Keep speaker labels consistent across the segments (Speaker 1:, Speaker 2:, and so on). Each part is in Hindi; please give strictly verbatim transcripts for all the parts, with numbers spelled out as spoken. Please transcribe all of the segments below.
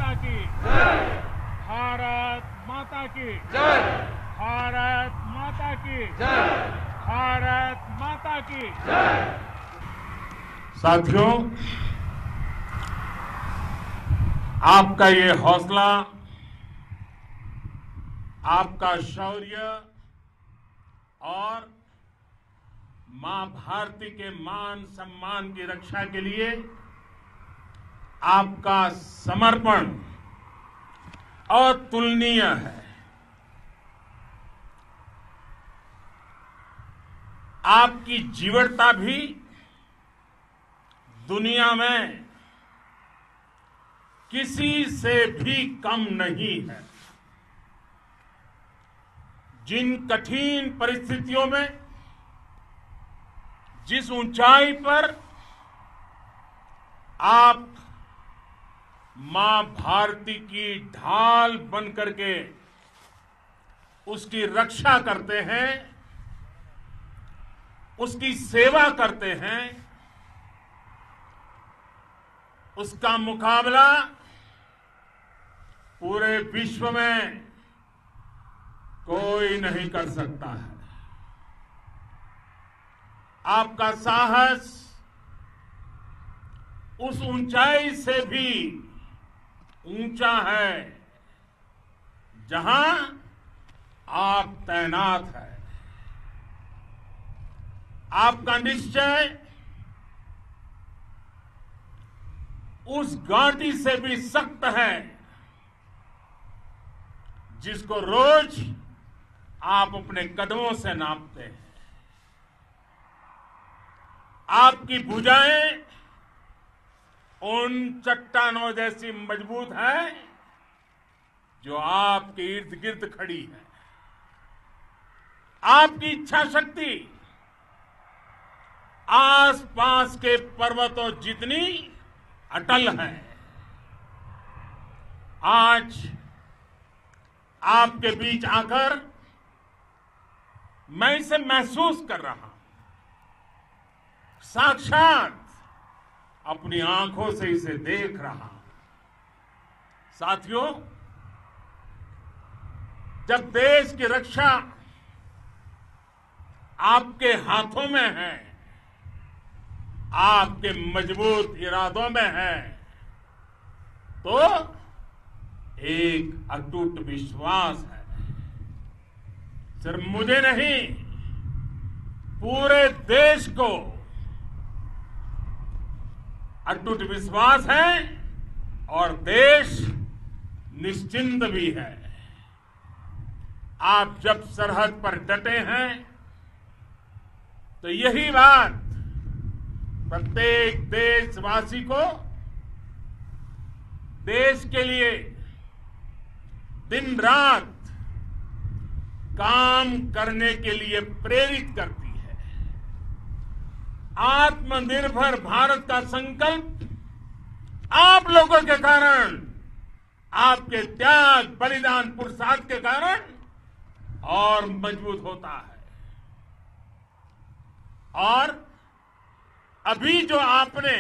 Speaker 1: माता की जय। भारत माता की जय। भारत माता की जय। भारत माता की जय। साथियों, आपका ये हौसला, आपका शौर्य और मां भारती के मान सम्मान की रक्षा के लिए आपका समर्पण अतुलनीय है। आपकी जीवटता भी दुनिया में किसी से भी कम नहीं है। जिन कठिन परिस्थितियों में, जिस ऊंचाई पर आप मां भारती की ढाल बनकर के उसकी रक्षा करते हैं, उसकी सेवा करते हैं, उसका मुकाबला पूरे विश्व में कोई नहीं कर सकता है। आपका साहस उस ऊंचाई से भी ऊंचा है जहां आप तैनात हैं। आपका निश्चय उस घाटी से भी सख्त है जिसको रोज आप अपने कदमों से नापते हैं। आपकी भुजाएं उन चट्टानों जैसी मजबूत है जो आपके इर्द गिर्द खड़ी है। आपकी इच्छा शक्ति आसपास के पर्वतों जितनी अटल है। आज आपके बीच आकर मैं इसे महसूस कर रहा हूं, साक्षात अपनी आंखों से इसे देख रहा हूं। साथियों, जब देश की रक्षा आपके हाथों में है, आपके मजबूत इरादों में है, तो एक अटूट विश्वास है। सिर्फ मुझे नहीं, पूरे देश को अटूट विश्वास है और देश निश्चिंत भी है। आप जब सरहद पर डटे हैं तो यही बात प्रत्येक देशवासी को देश के लिए दिन रात काम करने के लिए प्रेरित करती है। आत्मनिर्भर भारत का संकल्प आप लोगों के कारण, आपके त्याग, बलिदान, पुरुषार्थ के कारण और मजबूत होता है। और अभी जो आपने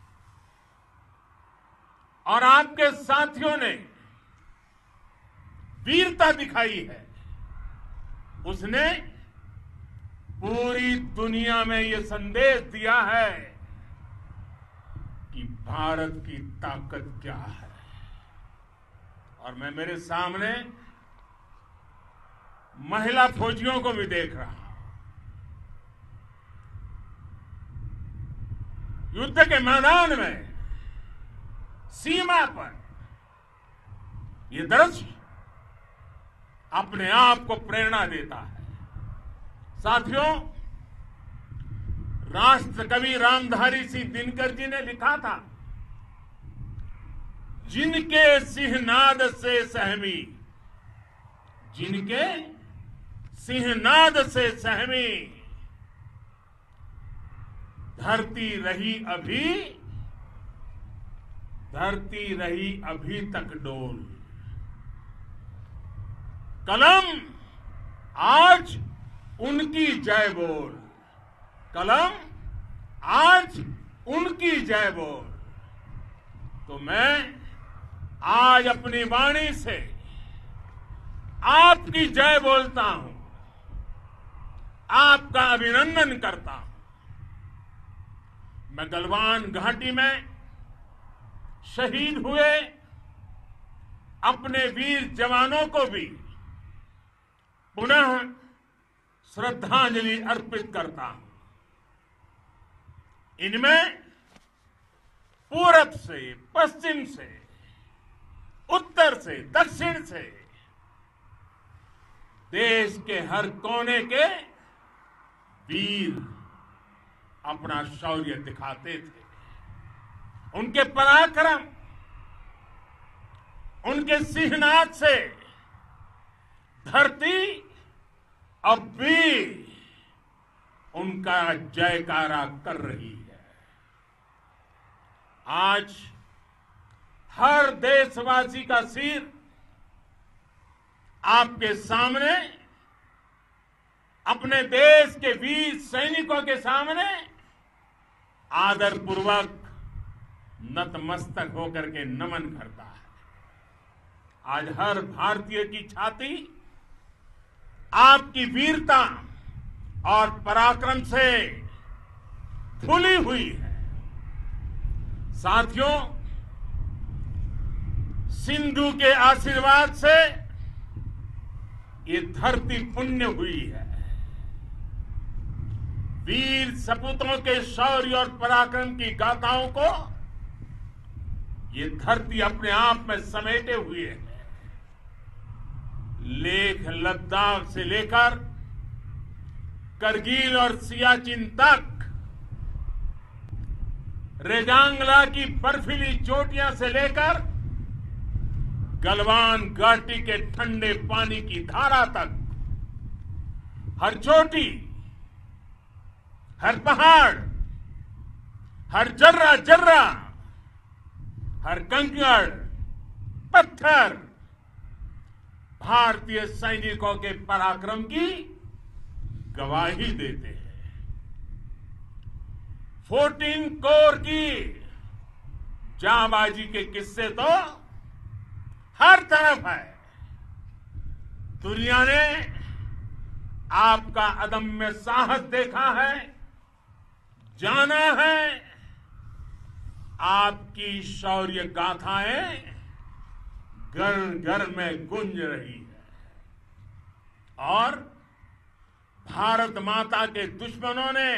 Speaker 1: और आपके साथियों ने वीरता दिखाई है, उसने पूरी दुनिया में यह संदेश दिया है कि भारत की ताकत क्या है। और मैं मेरे सामने महिला फौजियों को भी देख रहा हूं। युद्ध के मैदान में, सीमा पर यह दृश्य अपने आप को प्रेरणा देता है। साथियों, राष्ट्र कवि रामधारी सिंह दिनकर जी ने लिखा था, जिनके सिंहनाद से सहमी, जिनके सिंहनाद से सहमी, धरती रही अभी, धरती रही अभी तक डोल। कलम आज उनकी जय बोल, कलम आज उनकी जय बोल। तो मैं आज अपनी वाणी से आपकी जय बोलता हूं, आपका अभिनंदन करता हूं। मैं गलवान घाटी में शहीद हुए अपने वीर जवानों को भी पुनः श्रद्धांजलि अर्पित करता हूं। इनमें पूरब से, पश्चिम से, उत्तर से, दक्षिण से देश के हर कोने के वीर अपना शौर्य दिखाते थे। उनके पराक्रम, उनके सिंहनाद से धरती अब भी उनका जयकारा कर रही है। आज हर देशवासी का सिर आपके सामने, अपने देश के वीर सैनिकों के सामने आदरपूर्वक नतमस्तक होकर के नमन करता है। आज हर भारतीय की छाती आपकी वीरता और पराक्रम से फूली हुई है। साथियों, सिंधु के आशीर्वाद से ये धरती पुण्य हुई है। वीर सपूतों के शौर्य और पराक्रम की गाथाओं को ये धरती अपने आप में समेटे हुए है। लेह लद्दाख से लेकर करगिल और सियाचिन तक, रेजांगला की बर्फीली चोटियां से लेकर गलवान घाटी के ठंडे पानी की धारा तक, हर चोटी, हर पहाड़, हर जर्रा जर्रा, हर कंकड़, पत्थर भारतीय सैनिकों के पराक्रम की गवाही देते हैं। फोर्टीन कोर की जांबाजी के किस्से तो हर तरफ है। दुनिया ने आपका अदम्य साहस देखा है, जाना है। आपकी शौर्य गाथाएं घर घर में गूंज रही है और भारत माता के दुश्मनों ने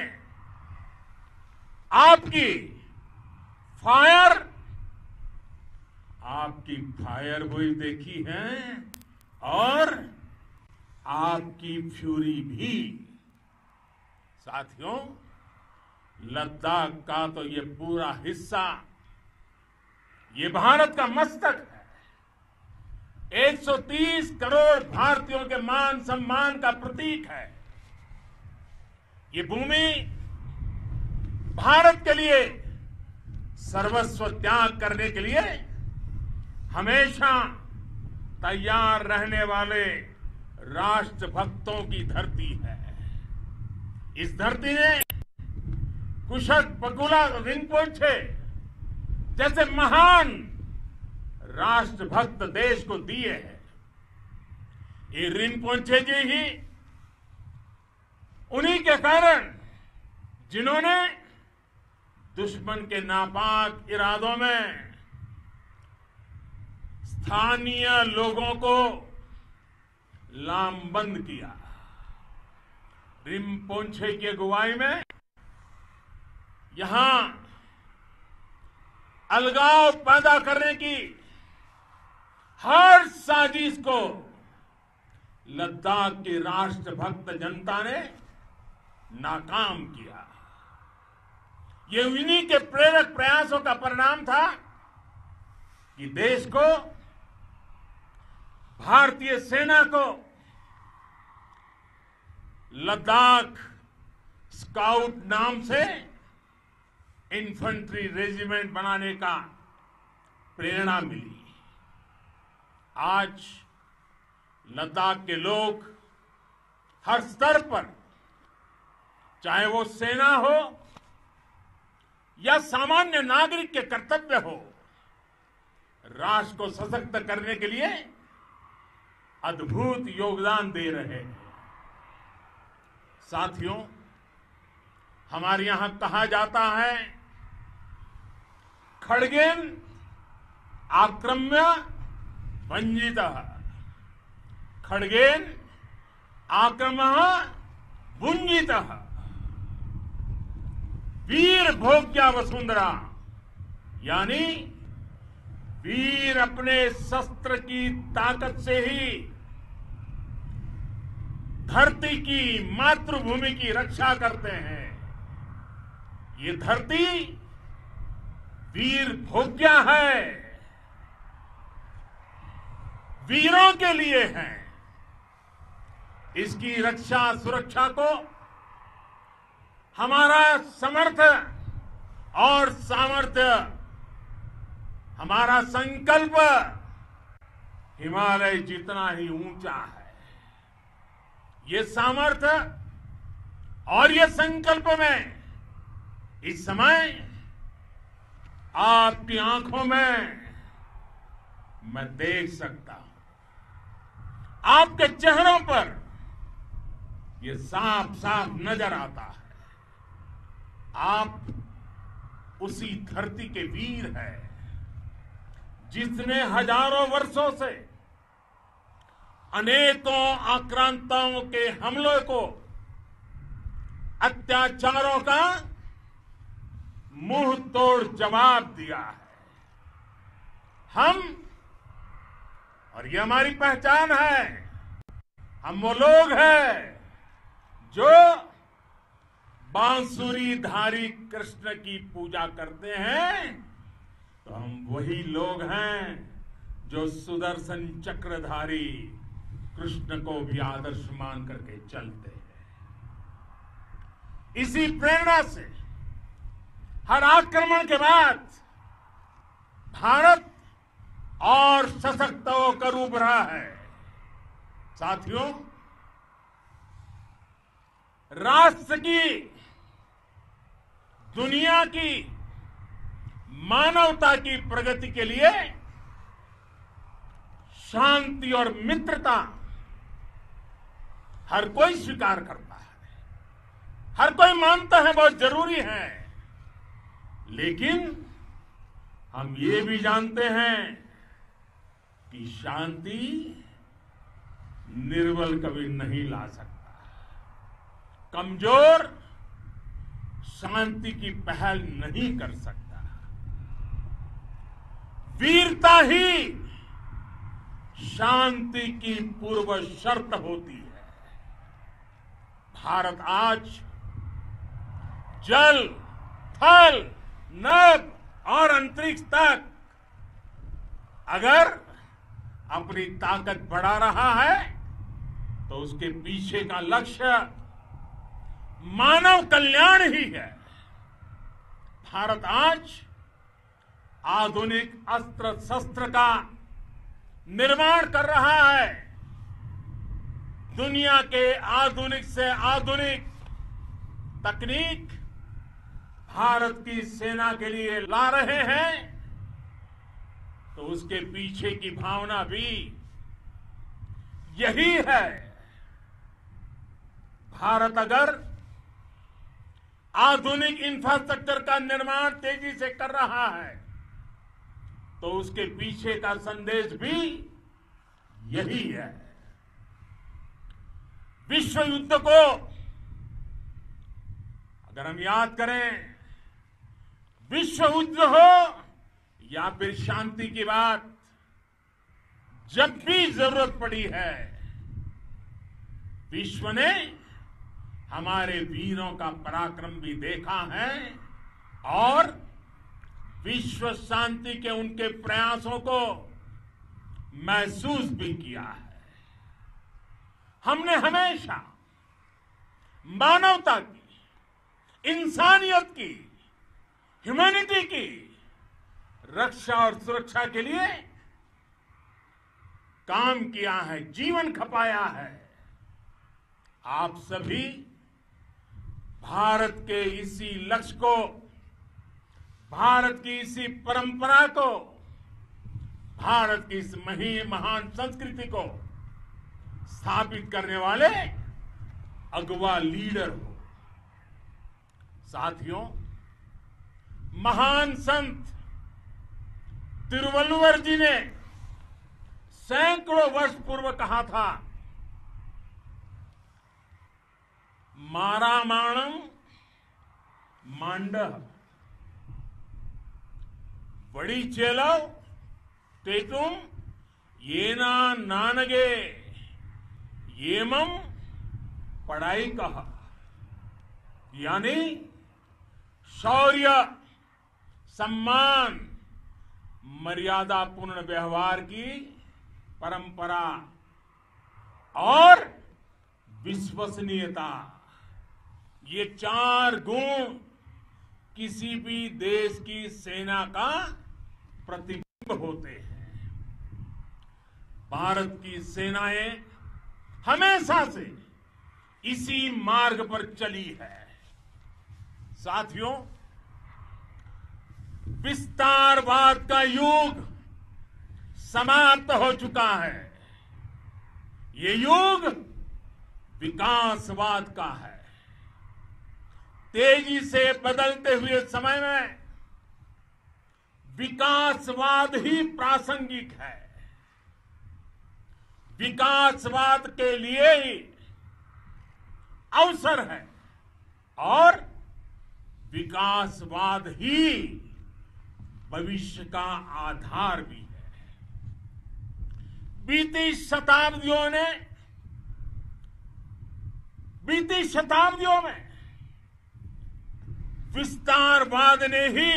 Speaker 1: आपकी फायर आपकी फायर हुई देखी है और आपकी फ्यूरी भी। साथियों, लद्दाख का तो ये पूरा हिस्सा ये भारत का मस्तक है। एक सौ तीस करोड़ भारतीयों के मान सम्मान का प्रतीक है। ये भूमि भारत के लिए सर्वस्व त्याग करने के लिए हमेशा तैयार रहने वाले राष्ट्रभक्तों की धरती है। इस धरती ने कुशक बकुला रिनपोंछे जैसे महान राष्ट्रभक्त देश को दिए हैं। ये रिनपोंछे जी ही उन्हीं के कारण जिन्होंने दुश्मन के नापाक इरादों में स्थानीय लोगों को लामबंद किया। रिनपोंछे की अगुवाई में यहां अलगाव पैदा करने की हर साजिश को लद्दाख की राष्ट्रभक्त जनता ने नाकाम किया। ये उन्हीं के प्रेरक प्रयासों का परिणाम था कि देश को, भारतीय सेना को लद्दाख स्काउट नाम से इन्फेंट्री रेजिमेंट बनाने का प्रेरणा मिली। आज लद्दाख के लोग हर स्तर पर, चाहे वो सेना हो या सामान्य नागरिक के कर्तव्य हो, राष्ट्र को सशक्त करने के लिए अद्भुत योगदान दे रहे हैं। साथियों, हमारे यहां कहा जाता है, खड्गेन आक्रम्य भंजितः, खड्गेन आक्रम्य भुंजितः, वीर भोग्या वसुंधरा, यानी वीर अपने शस्त्र की ताकत से ही धरती की, मातृभूमि की रक्षा करते हैं। ये धरती वीर भोग्या है, वीरों के लिए है। इसकी रक्षा सुरक्षा को हमारा समर्थ और सामर्थ्य, हमारा संकल्प हिमालय जितना ही ऊंचा है। ये सामर्थ्य और ये संकल्प में इस समय आपकी आंखों में मैं देख सकता हूं, आपके चेहरों पर ये साफ साफ नजर आता है। आप उसी धरती के वीर हैं जिसने हजारों वर्षों से अनेकों आक्रांताओं के हमलों को, अत्याचारों का मुंह तोड़ जवाब दिया है। हम, और ये हमारी पहचान है, हम वो लोग हैं जो बांसुरीधारी कृष्ण की पूजा करते हैं, तो हम वही लोग हैं जो सुदर्शन चक्रधारी कृष्ण को भी आदर्श मान करके चलते हैं। इसी प्रेरणा से हर आक्रमण के बाद भारत और सशक्त होकर उभरा है। साथियों, राष्ट्र की, दुनिया की, मानवता की प्रगति के लिए शांति और मित्रता हर कोई स्वीकार करता है, हर कोई मानता है बहुत जरूरी है। लेकिन हम ये भी जानते हैं कि शांति निर्बल कभी नहीं ला सकता। कमजोर शांति की पहल नहीं कर सकता। वीरता ही शांति की पूर्व शर्त होती है। भारत आज जल, थल, नभ और अंतरिक्ष तक अगर अपनी ताकत बढ़ा रहा है तो उसके पीछे का लक्ष्य मानव कल्याण ही है। भारत आज आधुनिक अस्त्र शस्त्र का निर्माण कर रहा है। दुनिया के आधुनिक से आधुनिक तकनीक भारत की सेना के लिए ला रहे हैं, तो उसके पीछे की भावना भी यही है। भारत अगर आधुनिक इंफ्रास्ट्रक्चर का निर्माण तेजी से कर रहा है तो उसके पीछे का संदेश भी यही है। विश्व युद्ध को अगर हम याद करें, विश्व युद्ध हो या फिर शांति की बात, जब भी जरूरत पड़ी है, विश्व ने हमारे वीरों का पराक्रम भी देखा है और विश्व शांति के उनके प्रयासों को महसूस भी किया है। हमने हमेशा मानवता की, इंसानियत की, ह्यूमैनिटी की रक्षा और सुरक्षा के लिए काम किया है, जीवन खपाया है। आप सभी भारत के इसी लक्ष्य को, भारत की इसी परंपरा को भारत की इस मही महान संस्कृति को स्थापित करने वाले अगवा लीडर हो। साथियों, महान संत तिरुवल्लुवर जी ने सैकड़ों वर्ष पूर्व कहा था, मारामाणम मांडह बड़ी चेलव तेतुम येना नानगे येमम पढ़ाई कहा, यानी शौर्य, सम्मान, मर्यादा पूर्ण व्यवहार की परंपरा और विश्वसनीयता, ये चार गुण किसी भी देश की सेना का प्रतिबिंब होते हैं। भारत की सेनाएं हमेशा से इसी मार्ग पर चली है। साथियों, विस्तारवाद का युग समाप्त हो चुका है। ये युग विकासवाद का है। तेजी से बदलते हुए समय में विकासवाद ही प्रासंगिक है। विकासवाद के लिए ही अवसर है और विकासवाद ही भविष्य का आधार भी है। बीती शताब्दियों ने बीती शताब्दियों में विस्तारवाद ने ही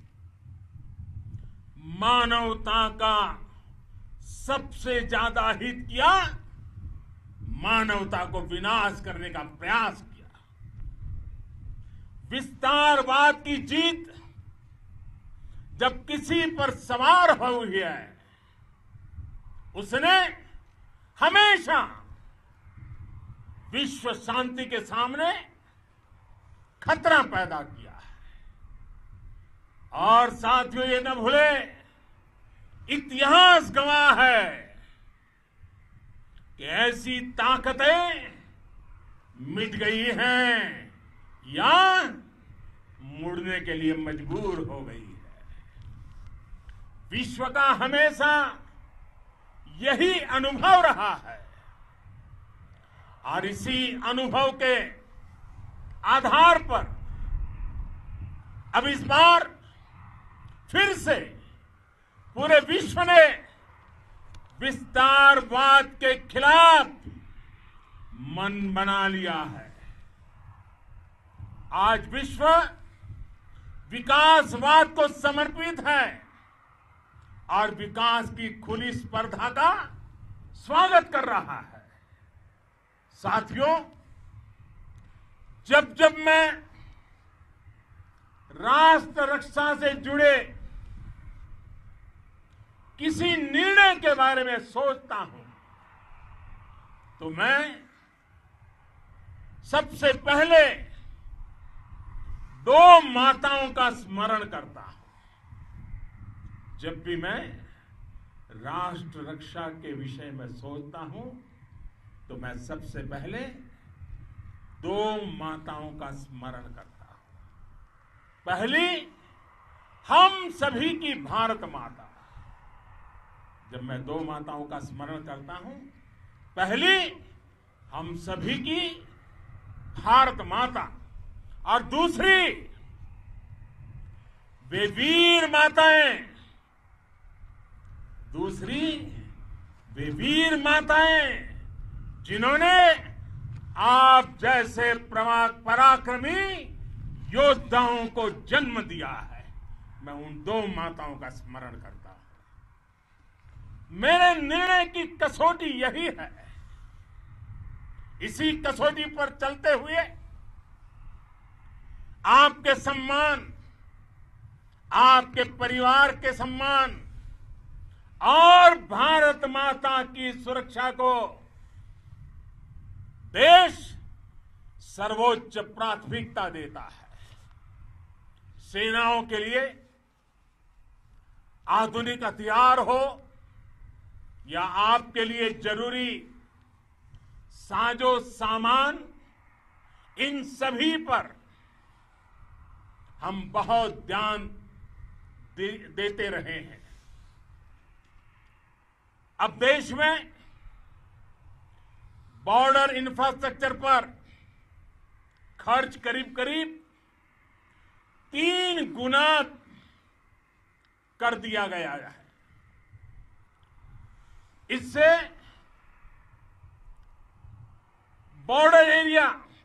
Speaker 1: मानवता का सबसे ज्यादा हित किया, मानवता को विनाश करने का प्रयास किया। विस्तारवाद की जीत जब किसी पर सवार हुई है, उसने हमेशा विश्व शांति के सामने खतरा पैदा किया है। और साथियों, ये न भूले, इतिहास गवाह है कि ऐसी ताकतें मिट गई हैं या मुड़ने के लिए मजबूर हो गई है। विश्व का हमेशा यही अनुभव रहा है और इसी अनुभव के आधार पर अब इस बार फिर से पूरे विश्व ने विस्तारवाद के खिलाफ मन बना लिया है। आज विश्व विकासवाद को समर्पित है और विकास की खुली स्पर्धा का स्वागत कर रहा है। साथियों, जब जब मैं राष्ट्र रक्षा से जुड़े किसी निर्णय के बारे में सोचता हूं, तो मैं सबसे पहले दो माताओं का स्मरण करता हूं। जब भी मैं राष्ट्र रक्षा के विषय में सोचता हूं, तो मैं सबसे पहले दो माताओं का स्मरण करता हूं। पहली, हम सभी की भारत माता। जब मैं दो माताओं का स्मरण करता हूं, पहली हम सभी की भारत माता और दूसरी वे वीर माताएं दूसरी वे वीर माताएं जिन्होंने आप जैसे पराक्रमी योद्धाओं को जन्म दिया है। मैं उन दो माताओं का स्मरण करता हूं। मेरे निर्णय की कसौटी यही है। इसी कसौटी पर चलते हुए आपके सम्मान, आपके परिवार के सम्मान और भारत माता की सुरक्षा को देश सर्वोच्च प्राथमिकता देता है। सेनाओं के लिए आधुनिक हथियार हो या आपके लिए जरूरी साजो सामान, इन सभी पर हम बहुत ध्यान दे, देते रहे हैं। अब देश में बॉर्डर इंफ्रास्ट्रक्चर पर खर्च करीब करीब तीन गुना कर दिया गया है। इससे border area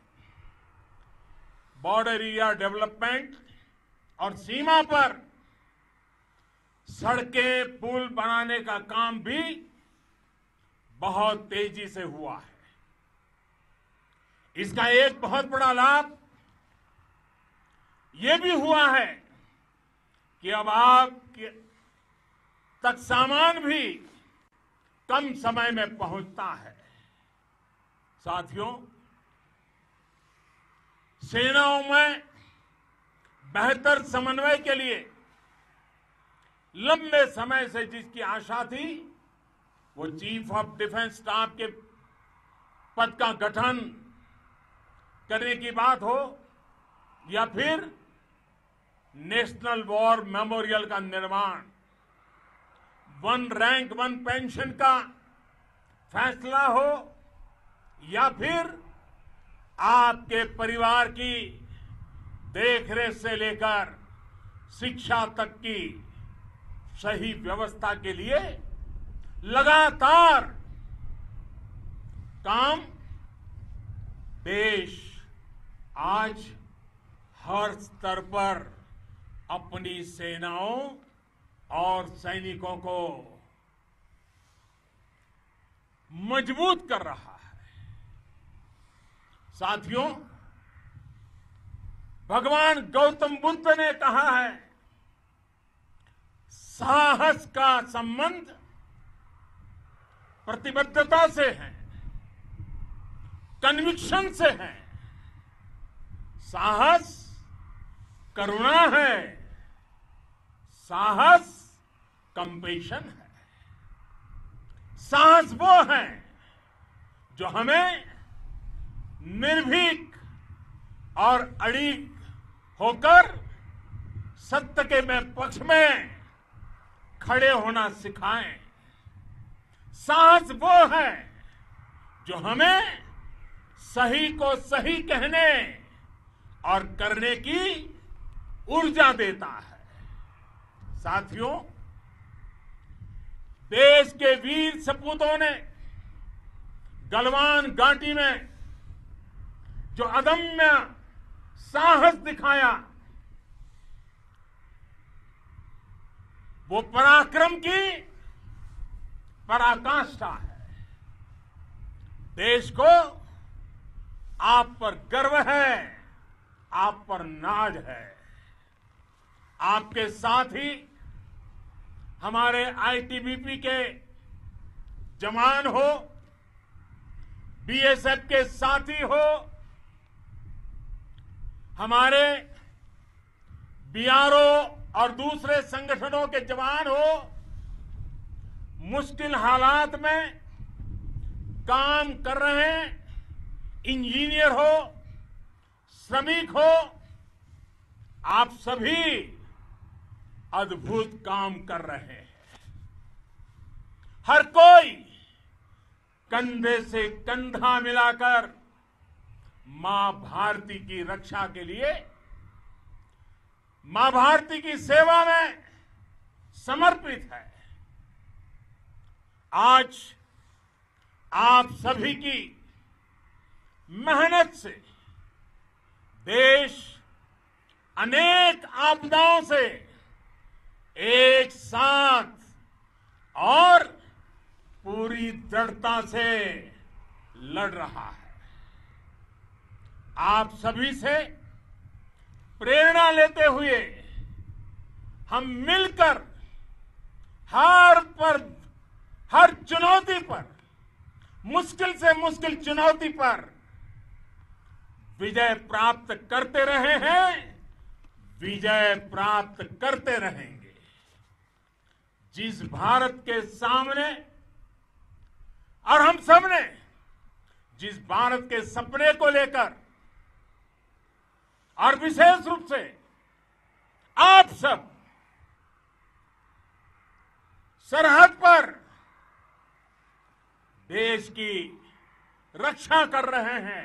Speaker 1: border area development और सीमा पर सड़कें पुल बनाने का काम भी बहुत तेजी से हुआ है। इसका एक बहुत बड़ा लाभ ये भी हुआ है कि अब आप तक सामान भी कम समय में पहुंचता है। साथियों, सेनाओं में बेहतर समन्वय के लिए लंबे समय से जिसकी आशा थी, वो चीफ ऑफ डिफेंस स्टाफ के पद का गठन करने की बात हो या फिर नेशनल वॉर मेमोरियल का निर्माण, वन रैंक वन पेंशन का फैसला हो या फिर आपके परिवार की देखरेख से लेकर शिक्षा तक की सही व्यवस्था के लिए लगातार काम, देश आज हर स्तर पर अपनी सेनाओं और सैनिकों को मजबूत कर रहा है। साथियों, भगवान गौतम बुद्ध ने कहा है, साहस का संबंध प्रतिबद्धता से है, कन्विक्शन से है। साहस करुणा है, साहस कंपेशन है। साहस वो है जो हमें निर्भीक और अड़िग होकर सत्य के में पक्ष में खड़े होना सिखाएं। साहस वो है जो हमें सही को सही कहने और करने की ऊर्जा देता है। साथियों, देश के वीर सपूतों ने गलवान घाटी में जो अदम्य साहस दिखाया, वो पराक्रम की पराकाष्ठा है। देश को आप पर गर्व है, आप पर नाज है। आपके साथ ही हमारे आईटीबीपी के जवान हो, बीएसएफ के साथी हो, हमारे बीआरओ और दूसरे संगठनों के जवान हो, मुश्किल हालात में काम कर रहे इंजीनियर हो, श्रमिक हो, आप सभी अद्भुत काम कर रहे हैं। हर कोई कंधे से कंधा मिलाकर मां भारती की रक्षा के लिए, मां भारती की सेवा में समर्पित है। आज आप सभी की मेहनत से देश अनेक आपदाओं से एक साथ और पूरी दृढ़ता से लड़ रहा है। आप सभी से प्रेरणा लेते हुए हम मिलकर हर पर हर चुनौती पर, मुश्किल से मुश्किल चुनौती पर विजय प्राप्त करते रहे हैं, विजय प्राप्त करते रहेंगे। जिस भारत के सामने और हम सब ने जिस भारत के सपने को लेकर और विशेष रूप से आप सब सरहद पर देश की रक्षा कर रहे हैं,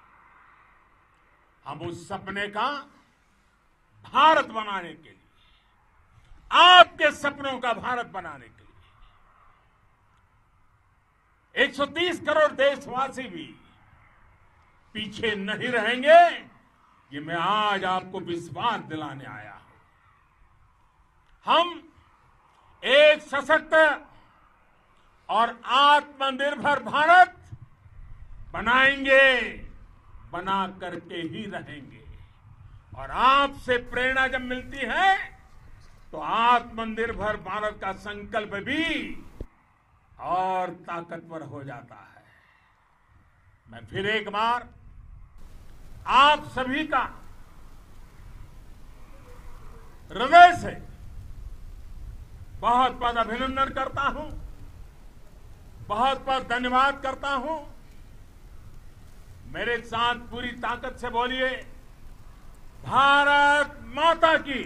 Speaker 1: हम उस सपने का भारत बनाने के लिए, आपके सपनों का भारत बनाने के लिए एक सौ तीस करोड़ देशवासी भी पीछे नहीं रहेंगे, ये मैं आज आपको विश्वास दिलाने आया हूं। हम एक सशक्त और आत्मनिर्भर भारत बनाएंगे, बना करके ही रहेंगे। और आपसे प्रेरणा जब मिलती है तो आत्मनिर्भर भारत का संकल्प भी और ताकतवर हो जाता है। मैं फिर एक बार आप सभी का हृदय से बहुत बहुत अभिनंदन करता हूं, बहुत बहुत धन्यवाद करता हूं। मेरे साथ पूरी ताकत से बोलिए, भारत माता की,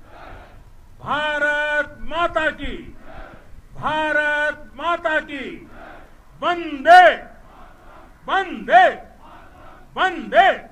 Speaker 1: भारत माता की, भारत माता की, वंदे वंदे वंदे।